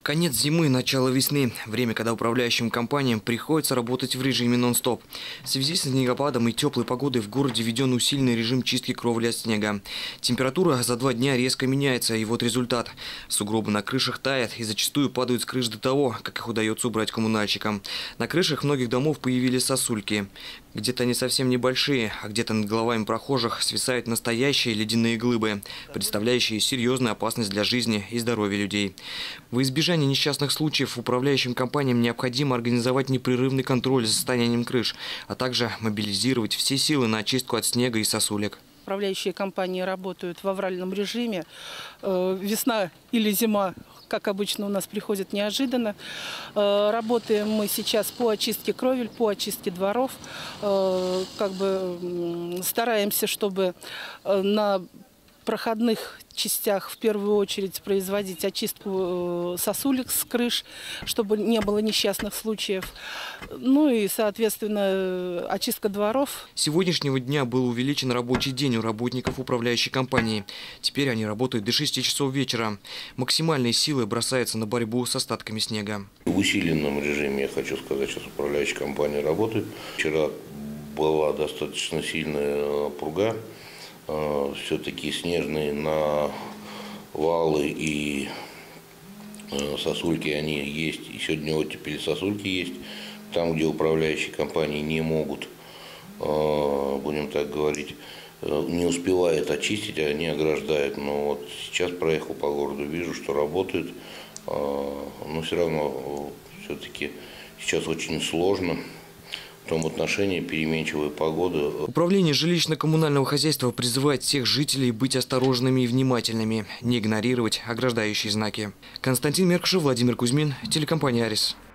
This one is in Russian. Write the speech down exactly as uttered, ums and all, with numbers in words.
Конец зимы, начало весны. Время, когда управляющим компаниям приходится работать в режиме нон-стоп. В связи с снегопадом и теплой погодой в городе введен усиленный режим чистки кровли от снега. Температура за два дня резко меняется, и вот результат. Сугробы на крышах таят и зачастую падают с крыш до того, как их удается убрать коммунальщикам. На крышах многих домов появились сосульки. Где-то они совсем небольшие, а где-то над головами прохожих свисают настоящие ледяные глыбы, представляющие серьезную опасность для жизни и здоровья людей. Во избежание несчастных случаев управляющим компаниям необходимо организовать непрерывный контроль за состоянием крыш, а также мобилизировать все силы на очистку от снега и сосулек. Управляющие компании работают в авральном режиме. Весна или зима, как обычно, у нас приходит неожиданно. Работаем мы сейчас по очистке кровель, по очистке дворов. Как бы стараемся, чтобы на проходных частях в первую очередь производить очистку сосулек с крыш, чтобы не было несчастных случаев. Ну и, соответственно, очистка дворов. С сегодняшнего дня был увеличен рабочий день у работников управляющей компании. Теперь они работают до шести часов вечера. Максимальные силы бросаются на борьбу с остатками снега. В усиленном режиме, я хочу сказать, сейчас управляющая компания работает. Вчера была достаточно сильная пурга. Все-таки снежные навалы и сосульки они есть. И сегодня оттепели сосульки есть. Там, где управляющие компании не могут, будем так говорить, не успевают очистить, они ограждают. Но вот сейчас проехал по городу, вижу, что работают. Но все равно все-таки сейчас очень сложно. В том отношении переменчивая погода. Управление жилищно-коммунального хозяйства призывает всех жителей быть осторожными и внимательными, не игнорировать ограждающие знаки. Константин Меркушев, Владимир Кузьмин, телекомпания «Арис».